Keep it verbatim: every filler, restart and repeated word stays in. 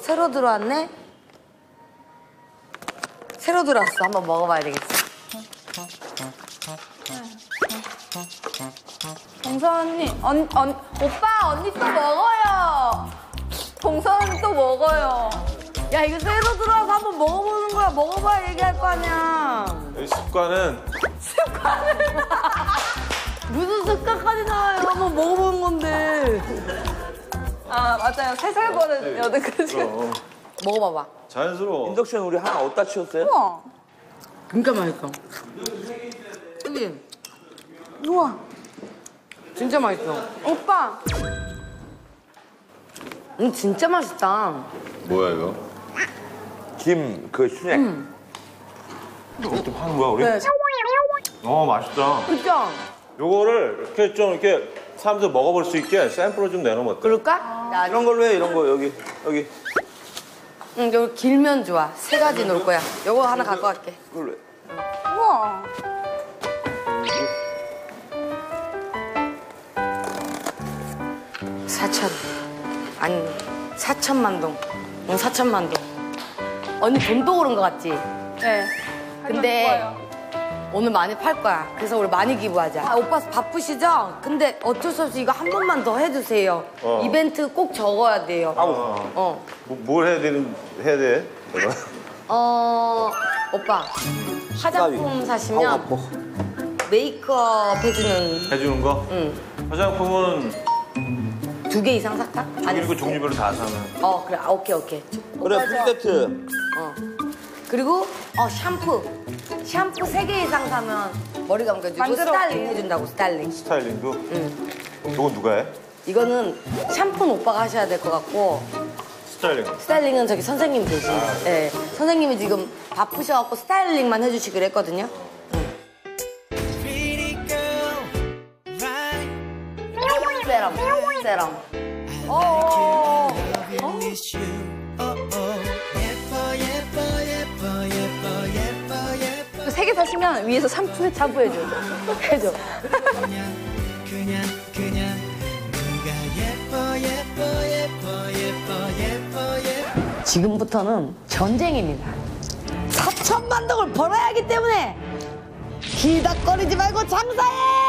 새로 들어왔네? 새로 들어왔어. 한번 먹어봐야 되겠어. 동선 언니, 언, 언, 오빠 언니 또 먹어요. 동선 언니 또 먹어요. 야, 이거 새로 들어와서 한번 먹어보는 거야. 먹어봐야 얘기할 거 아니야. 이 습관은 무슨 습관까지 나와요. 한번 먹어보는 건데. 아 맞아요. 세 살 버릇 여든 그죠. 그럼 먹어봐봐. 자연스러워. 인덕션 우리 하나 어디다 치웠어요? 우와. 진짜 맛있어. 그치? 우와. 진짜 맛있어. 오빠. 음, 진짜 맛있다. 뭐야 이거? 김 그 순액. 음. 이것도 파는 거야 우리? 네. 어 맛있다. 그죠? 요거를 이렇게 좀 이렇게 사람들 먹어볼 수 있게 샘플을 좀 내놓으면 어때? 그럴까? 야, 이런 걸로 해 이런 거 여기 여기. 응, 여기 길면 좋아. 세 가지 놓을 거야. 요거 하나 갖고 갈게. 이걸로 해. 우와. 사천. 아니, 사천만 동. 응, 사천만 동. 언니 돈도 오른 거 같지? 네. 근데 좋아요. 오늘 많이 팔 거야. 그래서 우리 많이 기부하자. 아, 오빠 바쁘시죠? 근데 어쩔 수 없이 이거 한 번만 더 해주세요. 어. 이벤트 꼭 적어야 돼요. 어. 어. 뭐, 뭘 해야 되는 해야 돼? 내가? 어, 오빠. 화장품 사시면 아, 뭐. 메이크업 해주는 해주는 거? 응. 화장품은 두 개 이상 살까? 종류별 종류별로 다 사면. 어, 그래. 아, 오케이, 오케이. 그래 풀세트. 어. 그리고 어 샴푸. 샴푸 세 개 이상 사면 머리 감겨주고 만들어 스타일링 올게. 해준다고, 스타일링. 스타일링도. 응. 이건 누가 해? 이거는 샴푸는 오빠가 하셔야 될 것 같고 스타일링. 스타일링은 저기 선생님 대신. 네. 선생님이 지금 바쁘셔갖고 스타일링만 해주시기로 했거든요. 응. 세럼, 세럼. 어어어. 어? 세 개 사시면 위에서 샴푸 샴푸 해줘. 해줘. 지금부터는 전쟁입니다. 사천만 동을 벌어야 하기 때문에 기닥거리지 말고 장사해!